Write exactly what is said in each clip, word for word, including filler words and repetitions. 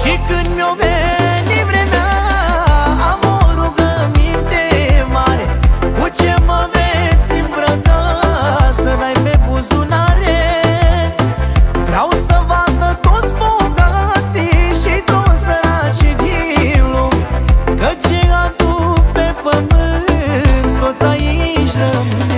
Și când mi-o veni vremea, am o rugăminte mare: cu ce mă veți îmbrăca, să n-ai pe buzunare? Vreau să vadă toți bogații și toți săracii din lume, că ce aduc pe pământ tot aici rămâne.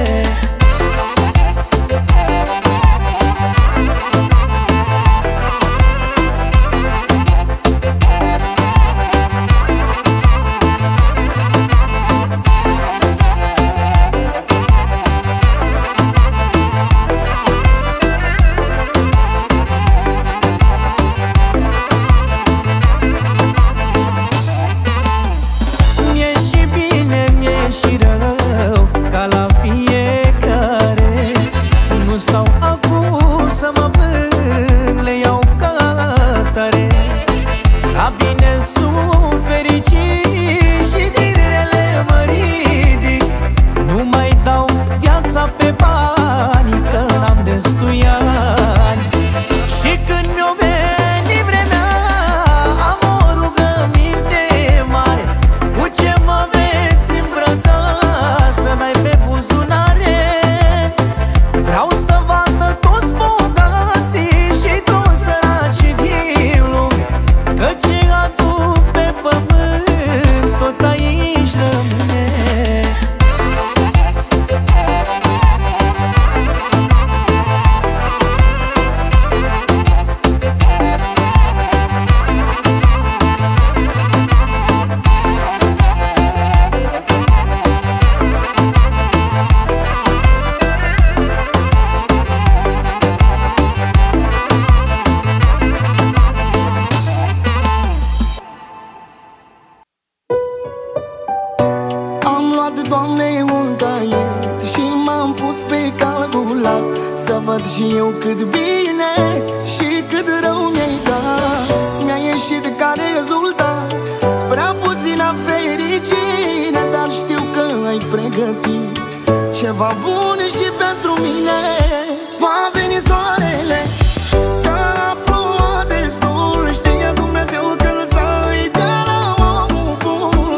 Ceva bun și pentru mine. Va veni soarele, că a plouat destul. Știe Dumnezeu când să-i dea la omul bun.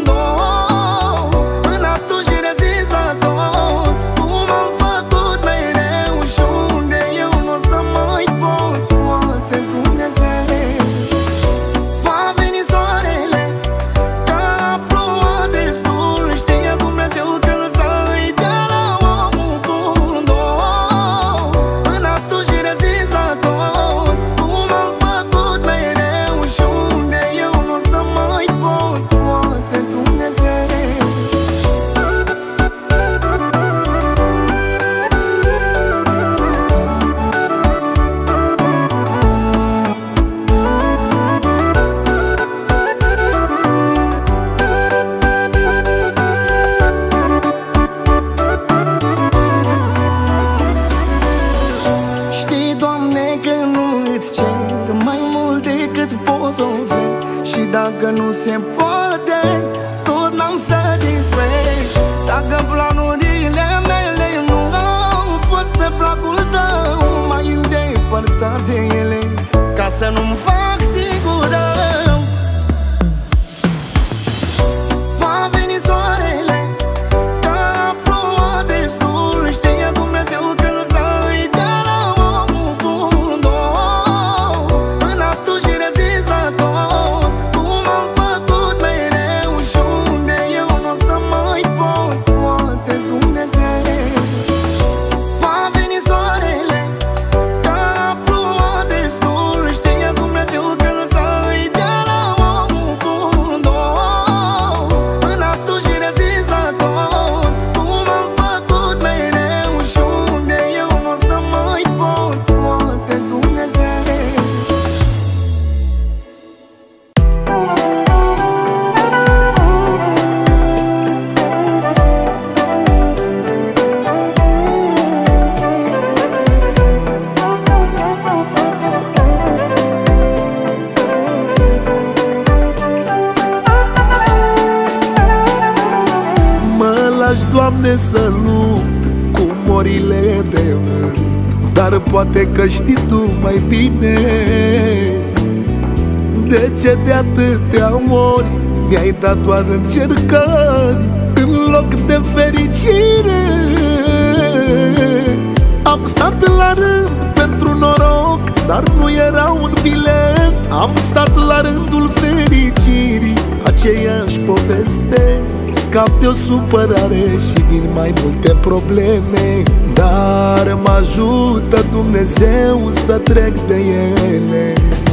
În atunci rezist la tot, cum am făcut mereu și unde eu nu o să mai pot. Poate Dumnezeu. Va veni soarele, că a plouat destul. Știe Dumnezeu când să-i dea la omul bun. În atunci rezist la tot, cum am făcut mereu și unde eu nu o să mai pot. Poate Dumnezeu. Știi, Doamne, că nu îți cer mai mult decât poți oferi. Și dacă nu se poate, tot n-am să disperi. Dacă planurile mele nu au fost pe placul tău, mai îndepărtat de ele, ca să nu-mi fac sigur rău. Va veni soarele, că a plouat destul. Știe Dumnezeu când să-i dea la omul bun. În atunci rezist la tot, cum am făcut mereu și unde eu nu o să mai pot. Poate Dumnezeu. Va veni soarele, că a plouat destul. Știe Dumnezeu când să-i dea la omul bun. În atunci rezist la tot, cum am făcut mereu și unde eu nu o să mai pot. Poate Dumnezeu. Mă lași, Doamne, să lupt cu morile de vânt, dar poate că știi Tu mai bine De ce de atâtea ori mi-ai dat doar încercări în loc de fericire? Am stat la rând pentru noroc, dar nu era un bilet. Am stat la rândul fericirii, aceeași poveste. Scap de o supărare și vin mai multe probleme, dar mă ajută Dumnezeu să trec de ele.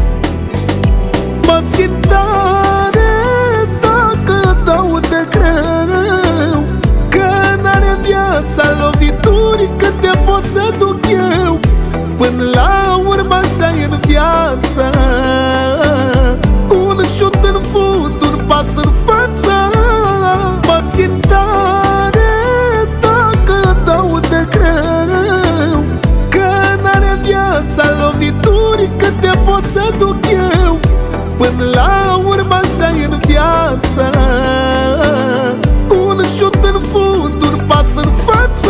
Mă țin tare dacă dau de greu, că n-are viața lovituri câte pot să duc eu. Până la urmă așa-i în viață, un șut în fund, un pas în față. Mă țin tare dacă dau de greu, că n-are viața lovituri câte pot să duc eu. Până la urmă așa-i în viață, un șut în fund, un pas în față.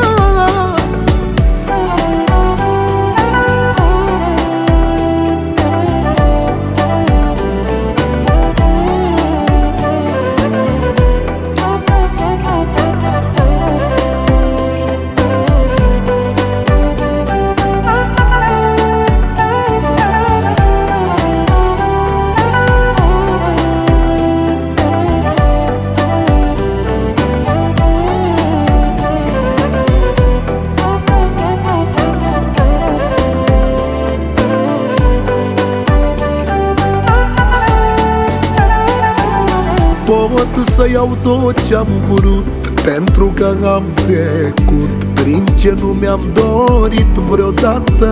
Pot să iau tot ce-am vrut, pentru că am trecut prin ce nu mi-am dorit vreodată.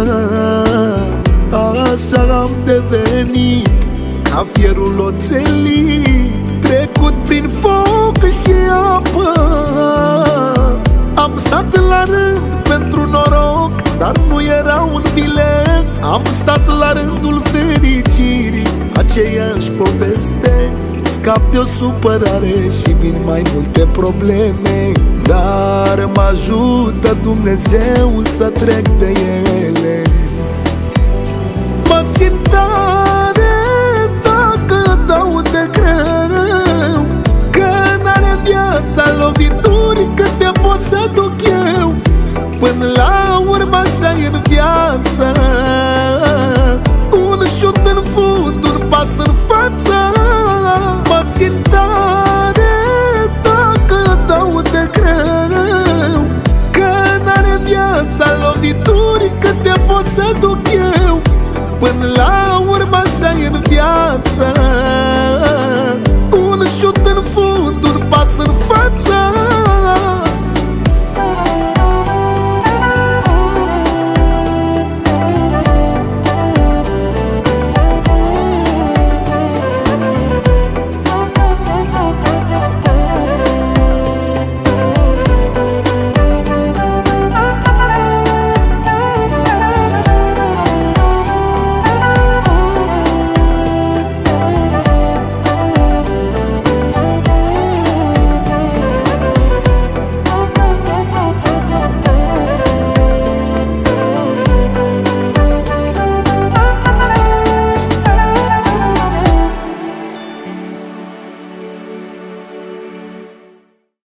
Așa am devenit, ca fierul oțelit, trecut prin foc și apă. Am stat la rând pentru noroc, dar nu era un bilet. Am stat la rândul fericirii, aceeași poveste. Scap de o supărare și vin mai multe probleme, dar mă ajută Dumnezeu să trec de ele. Mă țin tare dacă dau de greu, că n-are viața lovituri câte pot să duc eu. Până la urmă așa-i în viață, un șut în fund, un pas în față. Mă țin tare dacă dau de greu, că n-are viața lovituri câte pot să duc eu. Până la urmă așa-i în viață,